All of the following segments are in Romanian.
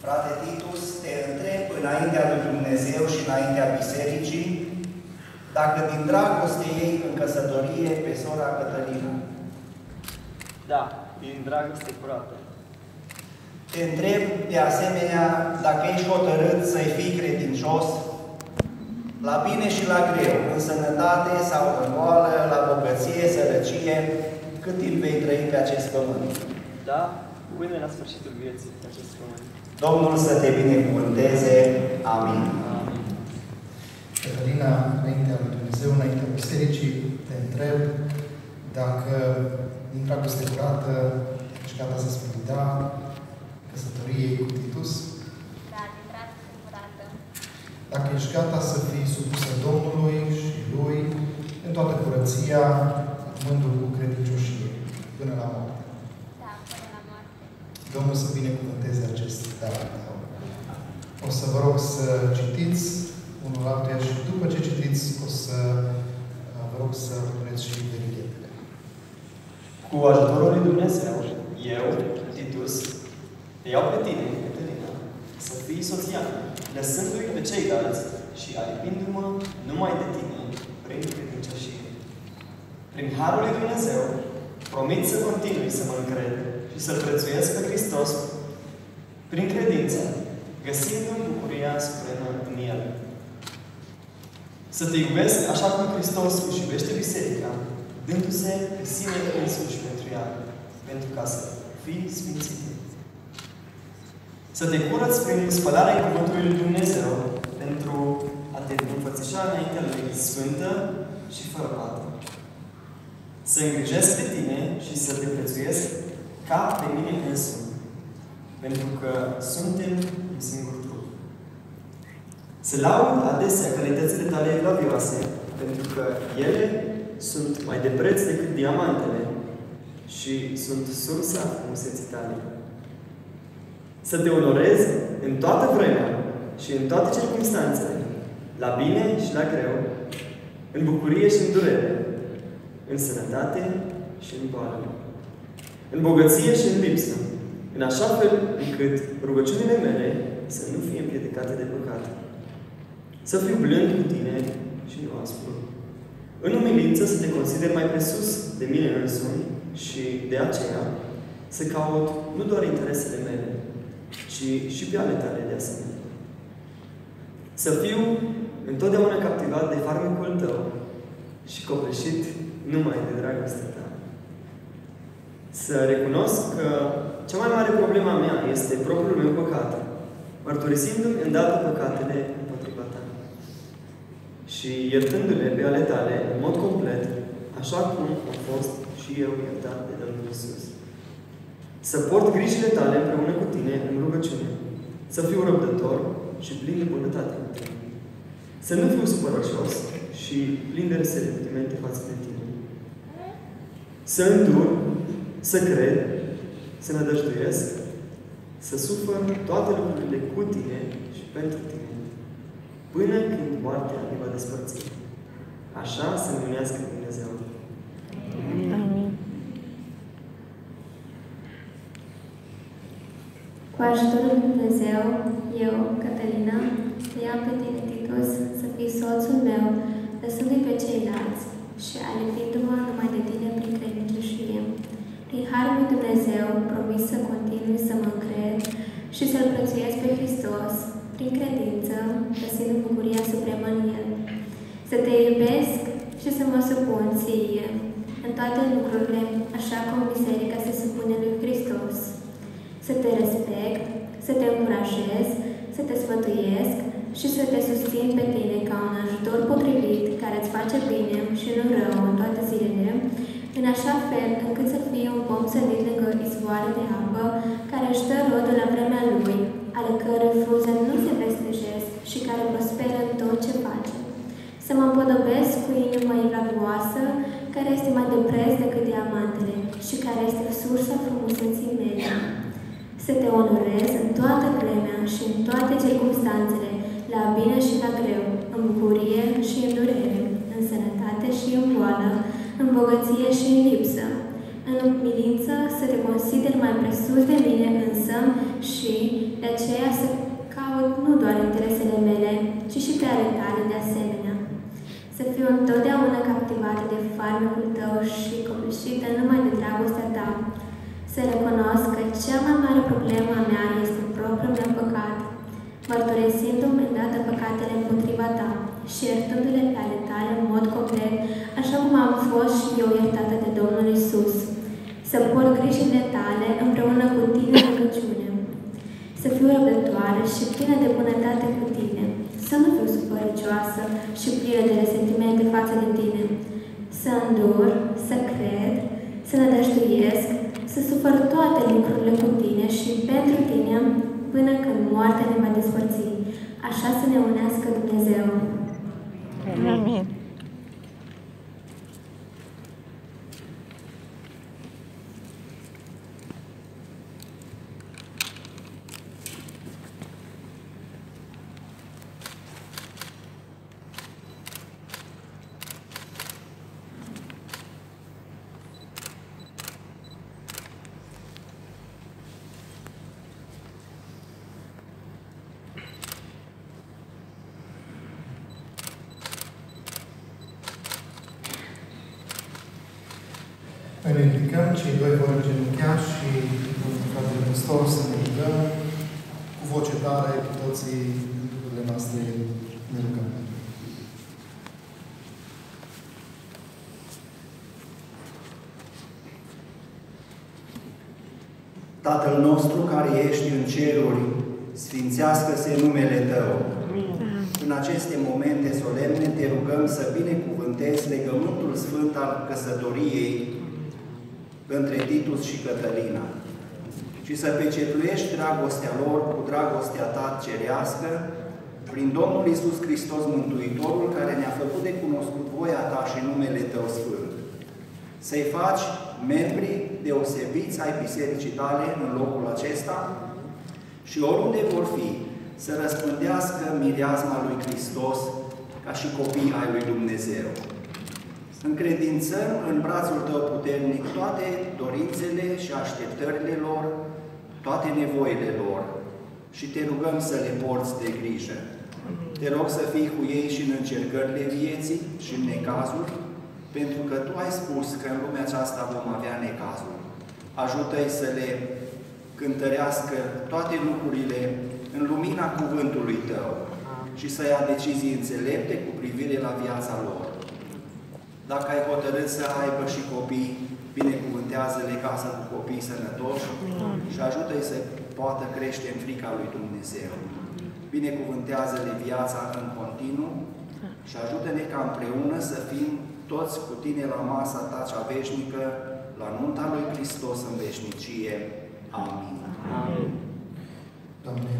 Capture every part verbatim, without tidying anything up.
Frate Titus, te întreb înaintea lui Dumnezeu și înaintea Bisericii, dacă din dragoste ei în căsătorie pe sora Cătălina. Da, din dragoste curată. Te întreb, de asemenea, dacă ești hotărât să-i fii credincios, la bine și la greu, în sănătate sau în boală, la bogăție, sărăcie, cât timp vei trăi pe acest pământ. Da, până la sfârșitul vieții pe acest pământ. Domnul să te binecuvânteze. Amin. Amin. Cătălina, înaintea lui Dumnezeu, înaintea Bisericii, te întreb dacă, din dragoste curată, ești gata să spui da căsătoriei cu Titus? Da, din dragoste curată. Dacă ești gata să fii supusă Domnului și Lui în toată curăția, mândru cu credincioșie, până la moarte. Da, până la moarte. Domnul să binecuvânteze acest dar. O să vă rog să citiți unul altuia și după ce citiți, o să vă rog să puneți și verighetele. Cu ajutorul lui Dumnezeu, eu, Titus, te iau pe tine, Cătălina, să fii soția mea, lăsându-i pe ceilalți și alipindu-mă numai de tine prin credincioșie. Prin harul lui Dumnezeu, promit să continui să mă încred și să-L prețuiesc pe Hristos prin credință, găsindu-mi bucuria supremă în El. Să te iubesc așa cum Hristos își iubește Biserica, dându-se pe sine însuși pentru ea, pentru ca să fii sfințit. Să te curăț prin spălarea cuvântului lui Dumnezeu, pentru a te înfățișa înaintea Lui sfântă și fără pată. Să îngrijesc de tine și să te prețuiesc ca pe mine însumi, pentru că suntem un singur trup. Să laud adesea calitățile tale evlavioase, pentru că ele sunt mai de preț decât diamantele și sunt sursa frumuseții tale. Să te onorez în toată vremea și în toate circunstanțele, la bine și la greu, în bucurie și în durere, în sănătate și în boală, în bogăție și în lipsă, în așa fel încât rugăciunile mele să nu fie împiedicate de păcat. Să fiu blând cu tine și nu aspru. În umilință să te consider mai presus de mine însumi și de aceea să caut nu doar interesele mele, ci și pe ale tale de asemenea. Să fiu întotdeauna captivat de farmecul tău și copleșit numai de dragostea ta. Să recunosc că cea mai mare problema mea este propriul meu păcat, mărturisindu-mi îndată păcatele împotriva ta și iertându-le pe ale tale în mod complet, așa cum am fost și eu iertat de Domnul Iisus. Să port grijile tale împreună cu tine în rugăciune, să fiu răbdător și plin de bunătate cu tine, să nu fiu supărăcios și plin de resentimente față de tine, să îndur, să cred, să nădăjduiesc, să sufăr toate lucrurile cu tine și pentru tine, până când moartea ne va despărți. Așa să-mi unească Dumnezeu. Amin. Cu ajutorul lui Dumnezeu, eu, Cătălina, te iau pe tine, Titus, să fii soțul meu, lăsându-i pe ceilalți și alipindu-mă numai de tine prin credincioșie. Prin harul lui Dumnezeu, promis să continui să mă încred și să-L prețuiesc pe Hristos, prin credință, găsind bucuria supremă în El. Să te iubesc și să mă supun ție în toate lucrurile, așa cum Biserica se supune lui Hristos. Să te respect, să te încurajez, să te sfătuiesc și să te susțin pe tine ca un ajutor potrivit care îți face bine și nu rău în toate zilele, în așa fel încât să fie un pom sădit lângă izvoare de apă, care își dă rodul la vremea lui, ale cărui fruze nu se vestejesc și care prosperă în tot ce face. Să mă împodobesc cu inima evlavioasă, care este mai de preț decât diamantele și care este sursa frumuseții mele. Să te onorez în toată vremea și în toate circunstanțele, la bine și la greu, în bucurie și în durere, în sănătate și în boală, în bogăție și în lipsă, în umilință să te consider mai presus de mine însă și de aceea doar interesele mele, ci și pe ale tale de asemenea. Să fiu întotdeauna captivată de farmecul tău și copleșită numai de dragostea ta. Să recunosc că cea mai mare problemă a mea este propriul meu păcat, mărturisindu-mi îndată păcatele împotriva ta și iertându-le pe ale tale în mod complet, așa cum am fost și eu iertată de Domnul Iisus. Să port grijile tale împreună cu tine în rugăciune. Să fiu răbdătoare și plină de bunătate cu tine. Să nu fiu supărăcioasă și plină de resentimente față de tine. Să îndur, să cred, să nădăjduiesc, să sufăr toate lucrurile cu tine și pentru tine, până când moartea ne va despărți. Așa să ne unească Dumnezeu. Amin. Noi ne ridicăm, cei doi vor îngenunchea și domnul fratele păstor să ne rugăm cu voce tare, cu toții lucrurile noastre ne rugăm. Tatăl nostru care ești în ceruri, sfințească-se numele Tău. În aceste momente solemne te rugăm să binecuvântezi legământul sfânt al căsătoriei între Titus și Cătălina și să pecetuiești dragostea lor cu dragostea Ta cerească prin Domnul Iisus Hristos Mântuitorul, care ne-a făcut de cunoscut voia Ta și numele Tău sfânt. Să-i faci membri deosebiți ai bisericii Tale în locul acesta și oriunde vor fi, să răspândească mireasma lui Hristos ca și copii ai lui Dumnezeu. Încredințăm în brațul Tău puternic toate dorințele și așteptările lor, toate nevoile lor și Te rugăm să le porți de grijă. Te rog să fii cu ei și în încercările vieții și în necazuri, pentru că Tu ai spus că în lumea aceasta vom avea necazuri. Ajută-i să le cântărească toate lucrurile în lumina cuvântului Tău și să ia decizii înțelepte cu privire la viața lor. Dacă ai hotărât să aibă și copii, binecuvântează-le casă cu copii sănătoși și ajută-i să poată crește în frica lui Dumnezeu. Binecuvântează-le viața în continuu și ajută-ne ca împreună să fim toți cu Tine la masa Ta cea veșnică, la nunta lui Hristos în veșnicie. Amin. Amin. Doamne,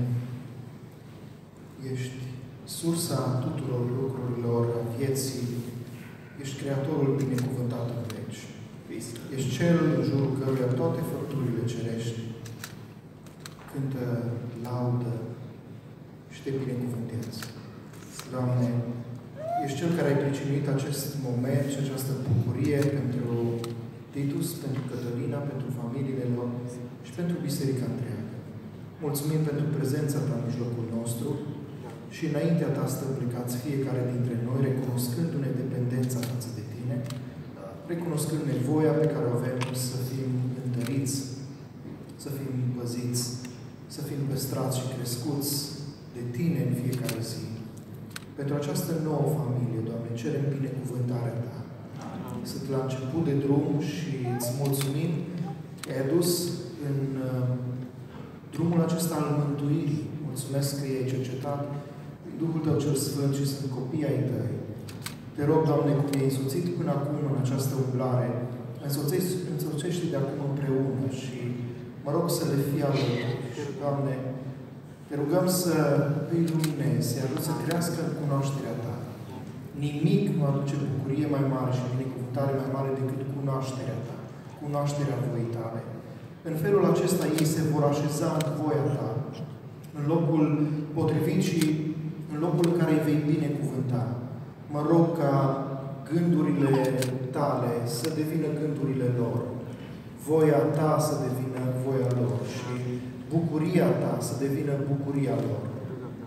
ești sursa tuturor lucrurilor vieții, ești Creatorul binecuvântat în veci. Ești Cel în jurul căruia toate făpturile cerești cântă, laudă și Te binecuvântează. Doamne, ești Cel care ai pricinuit acest moment și această bucurie pentru Titus, pentru Cătălina, pentru familiile lor și pentru biserica întreagă. Mulțumim pentru prezența Ta în mijlocul nostru și înaintea Ta stăm plecați fiecare dintre noi, recunoscându-ne dependența față de Tine, recunoscând nevoia pe care o avem să fim întăriți, să fim păziți, să fim păstrați și crescuți de Tine în fiecare zi. Pentru această nouă familie, Doamne, cerem binecuvântarea Ta. Sunt la început de drum și îți mulțumim că ai adus în uh, drumul acesta al mântuirii. Mulțumesc că i-ai cercetat prin Duhul Tău cel Sfânt și sunt copii ai Tăi. Te rog, Doamne, cum i-ai însoțit până acum în această umblare, însoțește de acum împreună și mă rog să le fie alături. Și, Doamne, Te rugăm să îi luminezi, să-i ajut să crească în cunoașterea Ta. Nimic nu aduce bucurie mai mare și binecuvântare mai mare decât cunoașterea Ta, cunoașterea voii Tale. În felul acesta ei se vor așeza în voia Ta, în locul potrivit și în locul în care îi vei binecuvânta. Mă rog ca gândurile Tale să devină gândurile lor, voia Ta să devină voia lor și bucuria Ta să devină bucuria lor.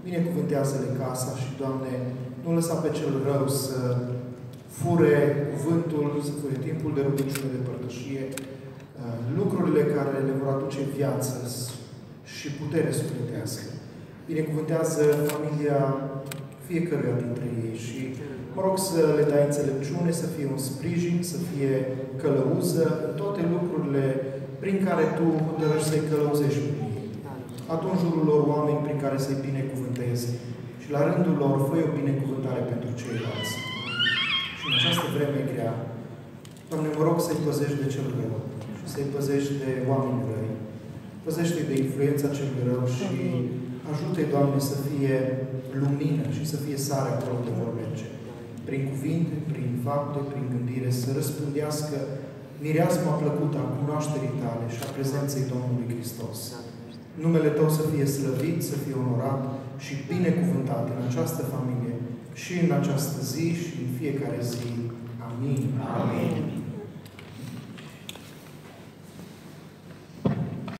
binecuvântează-le casa și, Doamne, nu lăsa pe cel rău să fure cuvântul, să fure timpul de rugăciune, de părtășie, lucrurile care le vor aduce viață și putere sufletească. Binecuvântează familia fiecăruia dintre ei și mă rog să le dai înțelepciune, să fie un sprijin, să fie călăuză în toate lucrurile prin care Tu hotărăști să-i călăuzești pe ei. Adu în jurul lor oameni prin care să-i binecuvântezi și la rândul lor fă o binecuvântare pentru ceilalți. Și în această vreme grea, Doamne, mă rog să-i păzești de cel rău și să-i păzești de oameni răi. Păzește-i de influența celui rău și ajută-i, Doamne, să fie lumină și să fie sare acolo de vor merge. Prin cuvinte, prin fapte, prin gândire, să răspândească mireasma plăcută a cunoașterii Tale și a prezenței Domnului Hristos. Numele Tău să fie slăvit, să fie onorat și binecuvântat în această familie și în această zi și în fiecare zi. Amin. Amin.